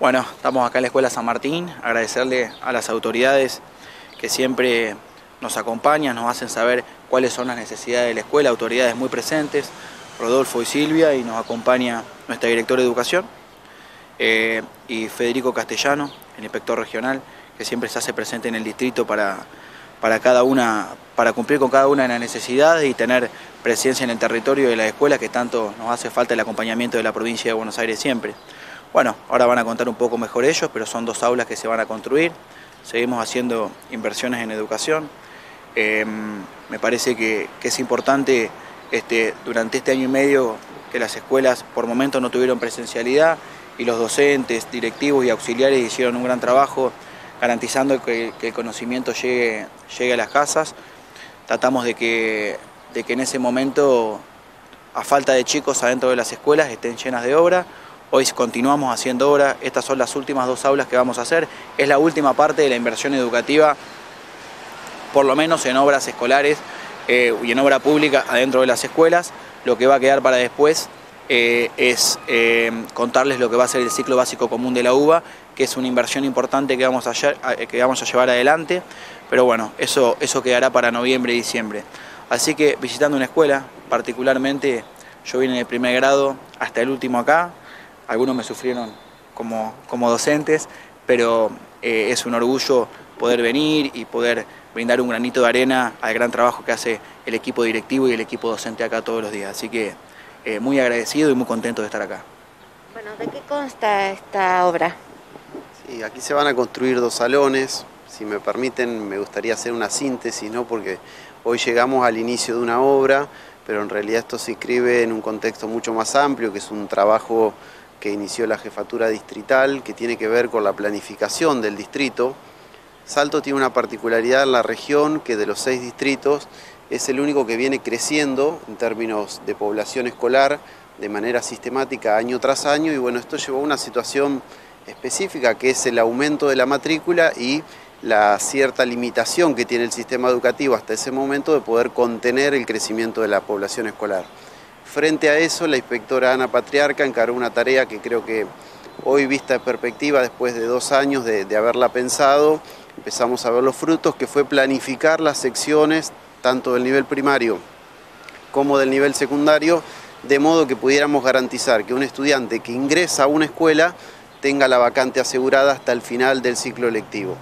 Bueno, estamos acá en la Escuela San Martín, agradecerle a las autoridades que siempre nos acompañan, nos hacen saber cuáles son las necesidades de la escuela, autoridades muy presentes, Rodolfo y Silvia, y nos acompaña nuestra directora de Educación, y Federico Castellano, el inspector regional, que siempre se hace presente en el distrito para cumplir con cada una de las necesidades y tener presencia en el territorio de la escuela, que tanto nos hace falta el acompañamiento de la provincia de Buenos Aires siempre. Bueno, ahora van a contar un poco mejor ellos, pero son 2 aulas que se van a construir. Seguimos haciendo inversiones en educación. Me parece que es importante durante este año y medio que las escuelas por momentos no tuvieron presencialidad y los docentes, directivos y auxiliares hicieron un gran trabajo garantizando que el conocimiento llegue a las casas. Tratamos de que en ese momento, a falta de chicos adentro de las escuelas, estén llenas de obra. Hoy continuamos haciendo obra, estas son las últimas 2 aulas que vamos a hacer, es la última parte de la inversión educativa, por lo menos en obras escolares y en obra pública adentro de las escuelas. Lo que va a quedar para después es contarles lo que va a ser el ciclo básico común de la UBA, que es una inversión importante que vamos a llevar adelante, pero bueno, eso quedará para noviembre y diciembre. Así que visitando una escuela, particularmente yo vine de primer grado hasta el último acá. Algunos me sufrieron como docentes, pero es un orgullo poder venir y poder brindar un granito de arena al gran trabajo que hace el equipo directivo y el equipo docente acá todos los días. Así que muy agradecido y muy contento de estar acá. Bueno, ¿de qué consta esta obra? Sí, aquí se van a construir 2 salones. Si me permiten, me gustaría hacer una síntesis, ¿no? Porque hoy llegamos al inicio de una obra, pero en realidad esto se inscribe en un contexto mucho más amplio, que es un trabajo que inició la jefatura distrital, que tiene que ver con la planificación del distrito. Salto tiene una particularidad en la región, que de los 6 distritos es el único que viene creciendo en términos de población escolar de manera sistemática año tras año, y bueno, esto llevó a una situación específica, que es el aumento de la matrícula y la cierta limitación que tiene el sistema educativo hasta ese momento de poder contener el crecimiento de la población escolar. Frente a eso, la inspectora Ana Patriarca encargó una tarea que creo que hoy, vista de perspectiva, después de 2 años de haberla pensado, empezamos a ver los frutos, que fue planificar las secciones, tanto del nivel primario como del nivel secundario, de modo que pudiéramos garantizar que un estudiante que ingresa a una escuela tenga la vacante asegurada hasta el final del ciclo lectivo.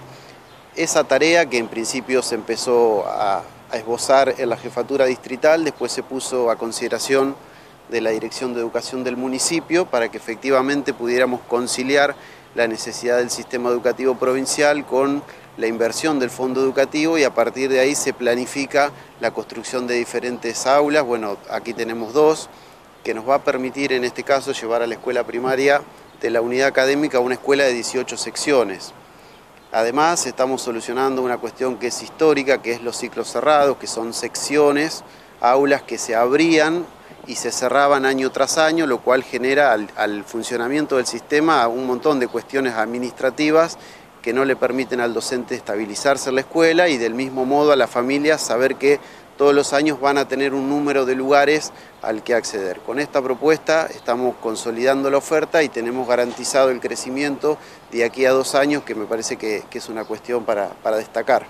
Esa tarea, que en principio se empezó a esbozar en la jefatura distrital, después se puso a consideración de la Dirección de Educación del municipio para que efectivamente pudiéramos conciliar la necesidad del sistema educativo provincial con la inversión del fondo educativo, y a partir de ahí se planifica la construcción de diferentes aulas. Bueno, aquí tenemos 2, que nos va a permitir en este caso llevar a la escuela primaria de la unidad académica a una escuela de 18 secciones. Además, estamos solucionando una cuestión que es histórica, que es los ciclos cerrados, que son secciones, aulas que se abrían y se cerraban año tras año, lo cual genera al funcionamiento del sistema un montón de cuestiones administrativas que no le permiten al docente estabilizarse en la escuela, y del mismo modo a las familias saber que todos los años van a tener un número de lugares al que acceder. Con esta propuesta estamos consolidando la oferta y tenemos garantizado el crecimiento de aquí a 2 años, que me parece que es una cuestión para destacar.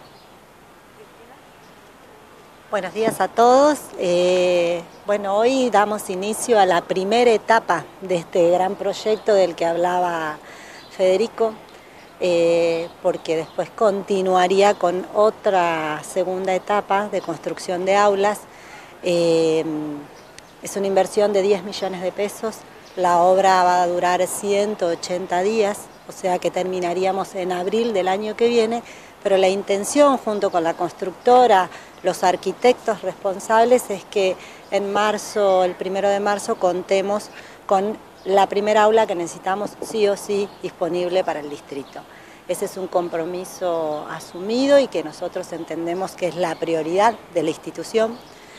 Buenos días a todos. Bueno, hoy damos inicio a la primera etapa de este gran proyecto del que hablaba Federico, porque después continuaría con otra segunda etapa de construcción de aulas. Es una inversión de 10 millones de pesos, la obra va a durar 180 días, o sea que terminaríamos en abril del año que viene, pero la intención, junto con la constructora, los arquitectos responsables, es que en marzo, el 1 de marzo, contemos con la primera aula que necesitamos sí o sí disponible para el distrito. Ese es un compromiso asumido y que nosotros entendemos que es la prioridad de la institución,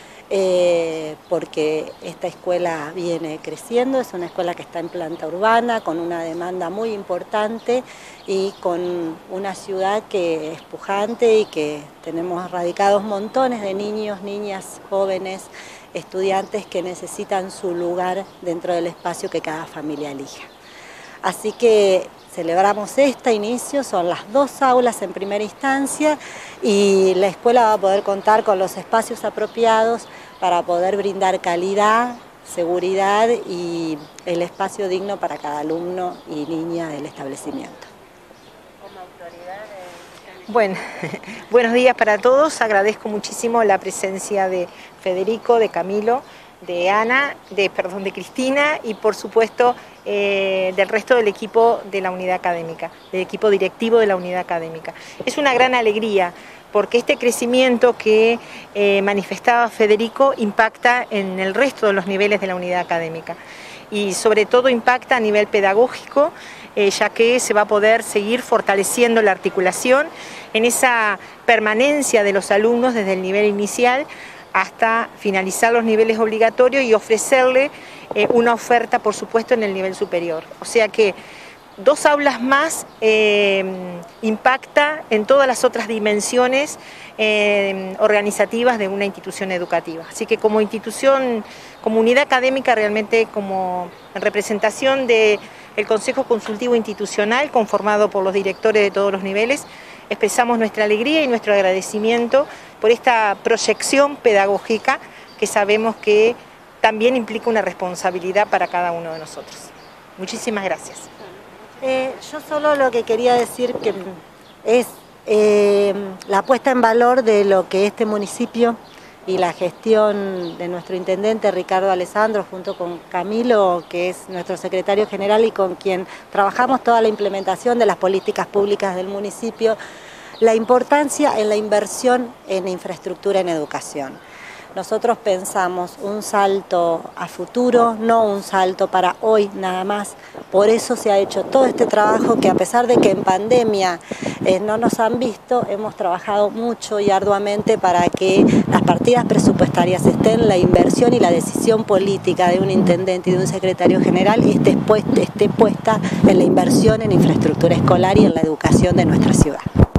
porque esta escuela viene creciendo, es una escuela que está en planta urbana, con una demanda muy importante y con una ciudad que es pujante, y que tenemos radicados montones de niños, niñas, jóvenes, estudiantes que necesitan su lugar dentro del espacio que cada familia elija. Así que celebramos este inicio, son las 2 aulas en primera instancia y la escuela va a poder contar con los espacios apropiados para poder brindar calidad, seguridad y el espacio digno para cada alumno y niña del establecimiento. Bueno, buenos días para todos, agradezco muchísimo la presencia de Federico, de Camilo, de Ana, de Cristina y por supuesto del resto del equipo de la unidad académica, del equipo directivo de la unidad académica. Es una gran alegría porque este crecimiento que manifestaba Federico impacta en el resto de los niveles de la unidad académica y sobre todo impacta a nivel pedagógico, ya que se va a poder seguir fortaleciendo la articulación en esa permanencia de los alumnos desde el nivel inicial hasta finalizar los niveles obligatorios y ofrecerle una oferta, por supuesto, en el nivel superior. O sea que 2 aulas más impacta en todas las otras dimensiones organizativas de una institución educativa. Así que como institución, como unidad académica, realmente como representación del Consejo Consultivo Institucional, conformado por los directores de todos los niveles, expresamos nuestra alegría y nuestro agradecimiento por esta proyección pedagógica que sabemos que también implica una responsabilidad para cada uno de nosotros. Muchísimas gracias. Yo solo lo que quería decir que es la puesta en valor de lo que este municipio y la gestión de nuestro intendente Ricardo Alessandro junto con Camilo, que es nuestro secretario general y con quien trabajamos toda la implementación de las políticas públicas del municipio, la importancia en la inversión en infraestructura en educación. Nosotros pensamos un salto a futuro, no un salto para hoy nada más. Por eso se ha hecho todo este trabajo que a pesar de que en pandemia no nos han visto, hemos trabajado mucho y arduamente para que las partidas presupuestarias estén, la inversión y la decisión política de un intendente y de un secretario general esté puesta en la inversión en infraestructura escolar y en la educación de nuestra ciudad.